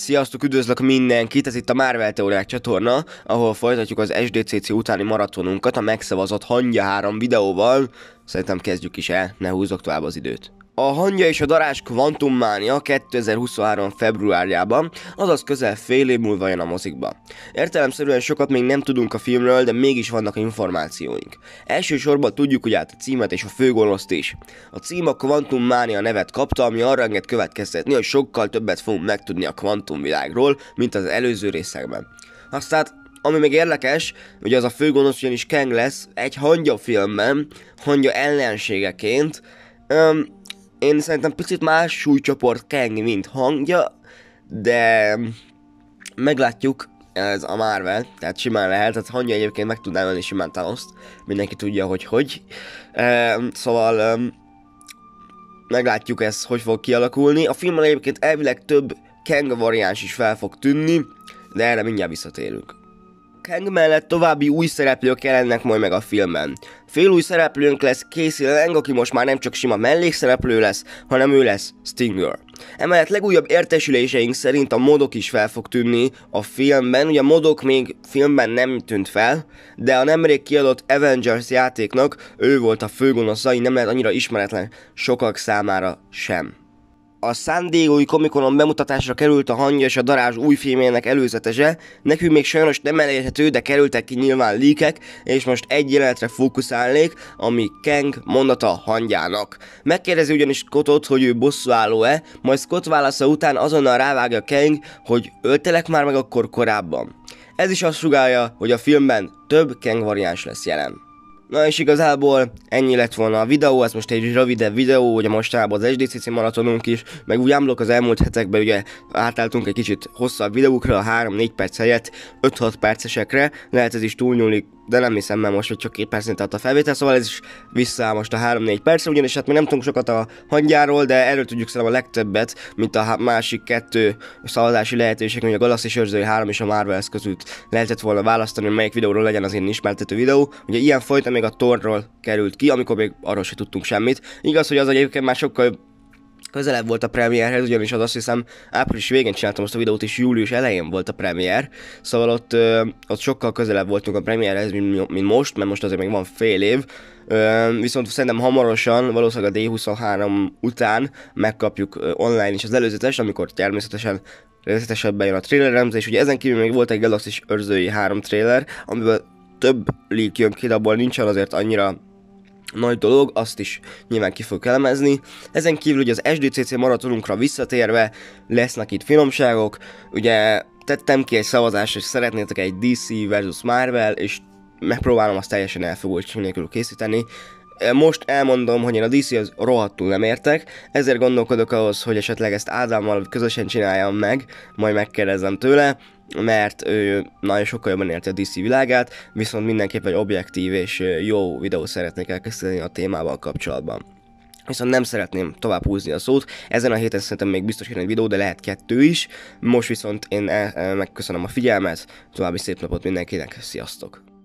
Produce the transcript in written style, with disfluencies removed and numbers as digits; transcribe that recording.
Sziasztok, üdvözlök mindenkit, ez itt a Marvel Teóriák csatorna, ahol folytatjuk az SDCC utáni maratonunkat a megszavazott Hangya 3 videóval. Szerintem kezdjük is el, ne húzzok tovább az időt. A Hangya és a Darázs Quantum Mania 2023. februárjában, azaz közel fél év múlva jön a mozikba. Értelemszerűen sokat még nem tudunk a filmről, de mégis vannak információink. Elsősorban tudjuk ugye át a címet és a főgonoszt is. A cím a Quantum Mania nevet kapta, ami arra enged következtetni, hogy sokkal többet fogunk megtudni a kvantumvilágról, mint az előző részekben. Aztán ami még érdekes, ugye az a főgonosz ugyanis Kang lesz egy Hangya filmben, Hangya ellenségeként. Én szerintem picit más súlycsoport Kang, mint Hangya, de meglátjuk, ez a Marvel, tehát simán lehet, tehát Hangya egyébként meg tudná ölni simán Thanost, mindenki tudja, hogy. Szóval meglátjuk ezt, hogy fog kialakulni. A filmben egyébként elvileg több Kang variáns is fel fog tűnni, de erre mindjárt visszatérünk. Kang mellett további új szereplők jelennek majd meg a filmben. Fél új szereplőnk lesz Casey Lang, aki most már nem csak sima mellékszereplő lesz, hanem ő lesz Stinger. Emellett legújabb értesüléseink szerint a MODOK is fel fog tűnni a filmben, ugye a MODOK még filmben nem tűnt fel, de a nemrég kiadott Avengers játéknak ő volt a főgonosza, így nem lehet annyira ismeretlen sokak számára sem. A San Diego-i Comic-Conon bemutatásra került a Hangya és a Darázs új filmjének előzetese, nekünk még sajnos nem elérhető, de kerültek ki nyilván leakek, és most egy jelenetre fókuszálnék, ami Kang mondata Hangyának. Megkérdezi ugyanis Scottot, hogy ő bosszúálló-e, majd Scott válasza után azonnal rávágja Kang, hogy öltelek már meg akkor korábban. Ez is azt sugálja, hogy a filmben több Kang variáns lesz jelen. Na és igazából ennyi lett volna a videó, ez most egy rövidebb videó, ugye mostában az SDCC maratonunk is, meg úgy unblock az elmúlt hetekben ugye átálltunk egy kicsit hosszabb videókra, a 3-4 perc helyett 5-6 percesekre, lehet ez is túlnyúlik, de nem hiszem, mert most hogy csak 2 percnél tart a felvétel, szóval ez is visszaáll most a 3-4 percre, ugyanis hát mi nem tudunk sokat a Hangyáról, de erről tudjuk szerintem a legtöbbet, mint a másik 2 szavazási lehetőség, hogy a Galaxis Őrzői 3 és a Marvels között lehetett volna választani, hogy melyik videóról legyen az én ismertető videó. Ugye ilyen fajta még a Thorról került ki, amikor még arról se tudtunk semmit. Igaz, hogy az egyébként már sokkal közelebb volt a premierhez, ugyanis az azt hiszem április végén csináltam azt a videót, és július elején volt a premier, szóval ott sokkal közelebb voltunk a premierhez, mint most, mert most azért még van fél év, viszont szerintem hamarosan, valószínűleg a D23 után megkapjuk online is az előzetes, amikor természetesen részletesebben jön a traileremzés. Ugye ezen kívül még volt egy Galaxis Őrzői 3 trailer, amiből több leak jön ki, de abból nincsen azért annyira nagy dolog, azt is nyilván ki fogok elemezni. Ezen kívül ugye az SDCC maratonunkra visszatérve lesznek itt finomságok. Ugye tettem ki egy szavazást, hogy szeretnétek egy DC versus Marvel, és megpróbálom azt teljesen elfogultság nélkül készíteni. Most elmondom, hogy én a DC-hez rohadtul nem értek, ezért gondolkodok ahhoz, hogy esetleg ezt Ádámmal közösen csináljam meg, majd megkérdezem tőle, mert ő nagyon sokkal jobban érti a DC világát, viszont mindenképp egy objektív és jó videót szeretnék elkészíteni a témával kapcsolatban. Viszont nem szeretném tovább húzni a szót, ezen a héten szerintem még biztos jön egy videó, de lehet 2 is. Most viszont én megköszönöm a figyelmet, további szép napot mindenkinek, sziasztok!